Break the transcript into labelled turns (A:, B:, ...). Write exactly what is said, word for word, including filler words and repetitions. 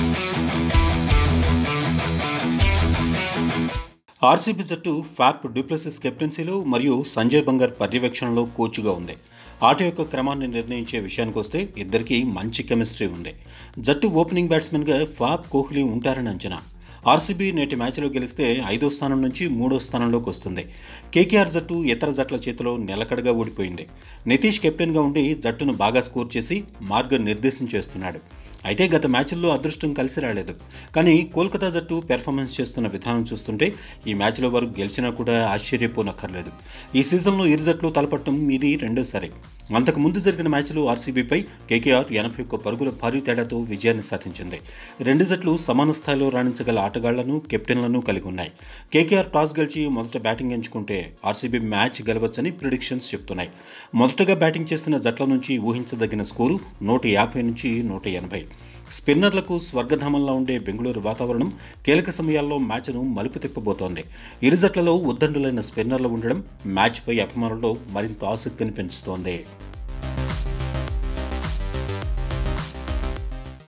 A: RCB జట్టు ఫ్యాప్ డ్యూప్లెసిస్ కెప్టెన్సీలో మరియు సంజయ్ బంగర్ పర్యవేక్షణలో కోచ్గా ఉంది. ఆట యొక్క క్రమాన్ని నిర్ణయించే విషయానికి వస్తే ఇద్దరికీ మంచి కెమిస్ట్రీ ఉంది. జట్టు ఓపెనింగ్ బ్యాట్స్మెన్గా ఫాప్, కోహ్లీ ఉంటారని అంచనా. ఆర్సీబీ నేటి మ్యాచ్లో గెలిస్తే ఐదో స్థానం నుంచి మూడో స్థానంలోకి వస్తుంది. కేకేఆర్ జట్టు ఇతర జట్ల చేతిలో నిలకడగా ఓడిపోయింది. నితీష్ కెప్టెన్గా ఉండి జట్టును బాగా స్కోర్ చేసి మార్గనిర్దేశం చేస్తున్నాడు. అయితే గత మ్యాచ్ల్లో అదృష్టం కలిసి రాలేదు. కానీ కోల్కతా జట్టు పెర్ఫార్మెన్స్ చేస్తున్న విధానం చూస్తుంటే ఈ మ్యాచ్లో వారు గెలిచినా కూడా ఆశ్చర్యపోనక్కర్లేదు. ఈ సీజన్లో ఇరు జట్లు తలపట్టడం ఇది రెండోసారి. అంతకు ముందు జరిగిన మ్యాచ్లో ఆర్సీబీపై కేకేఆర్ ఎనభై ఒక్క పరుగుల భారీ తేడాతో విజయాన్ని సాధించింది. రెండు జట్లు సమాన స్థాయిలో రాణించగల ఆటగాళ్లను, కెప్టెన్లను కలిగి ఉన్నాయి. కేకేఆర్ టాస్ గెలిచి మొదట బ్యాటింగ్ ఎంచుకుంటే ఆర్సీబీ మ్యాచ్ గెలవచ్చని ప్రిడిక్షన్స్ చెప్తున్నాయి. మొదటగా బ్యాటింగ్ చేసిన జట్ల నుంచి ఊహించదగిన స్కోరు నూట యాభై నుంచి నూట ఎనభై. స్పిన్నర్లకు స్వర్గధామంలో ఉండే బెంగళూరు వాతావరణం కీలక సమయాల్లో మ్యాచ్ను మలుపు తిప్పబోతోంది. ఇరు జట్లలో ఉద్దండులైన స్పిన్నర్లు ఉండడం మ్యాచ్పై అభిమానుల్లో మరింత ఆసక్తిని పెంచుతోంది.